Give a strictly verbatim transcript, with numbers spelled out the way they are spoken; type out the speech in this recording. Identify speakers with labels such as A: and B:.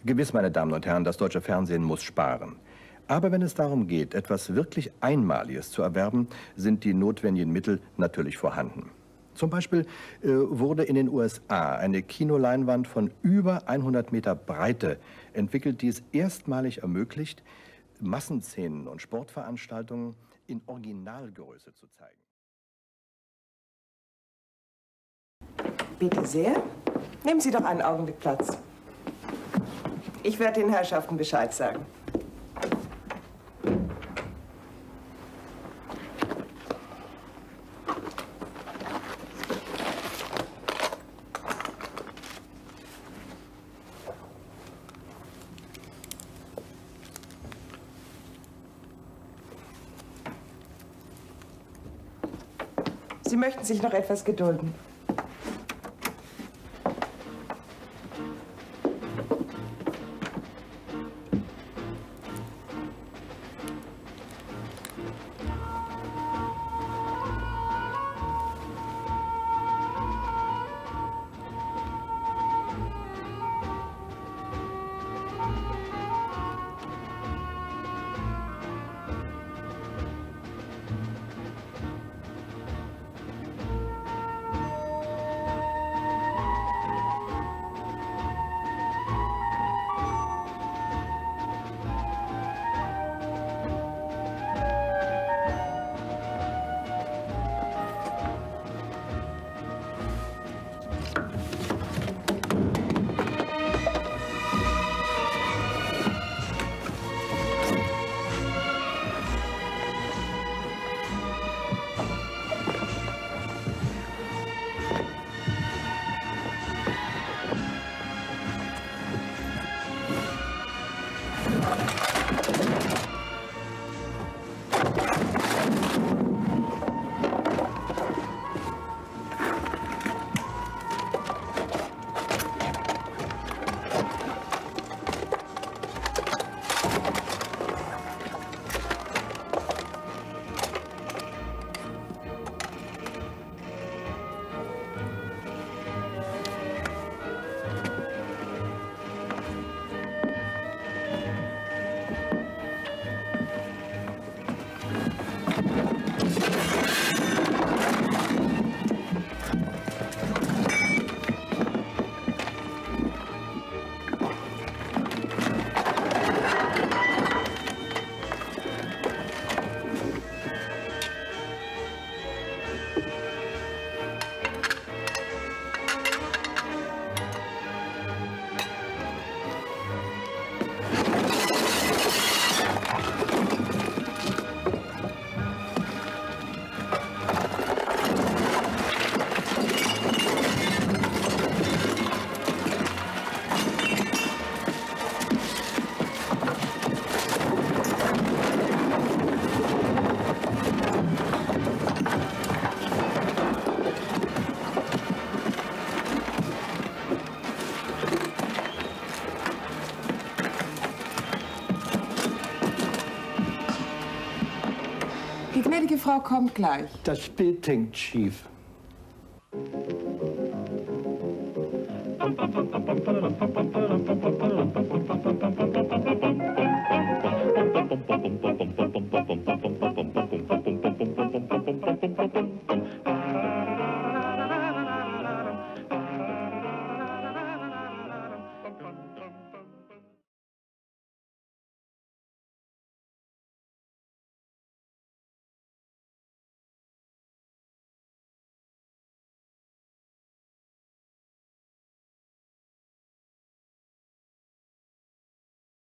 A: Gewiss, meine Damen und Herren, das deutsche Fernsehen muss sparen. Aber wenn es darum geht, etwas wirklich Einmaliges zu erwerben, sind die notwendigen Mittel natürlich vorhanden. Zum Beispiel äh, wurde in den U S A eine Kinoleinwand von über hundert Meter Breite entwickelt, die es erstmalig ermöglicht, Massenszenen und Sportveranstaltungen in Originalgröße zu zeigen.
B: Bitte sehr. Nehmen Sie doch einen Augenblick Platz. Ich werde den Herrschaften Bescheid sagen. Sie möchten sich noch etwas gedulden. Die gnädige Frau kommt gleich.
C: Das Bild hängt schief.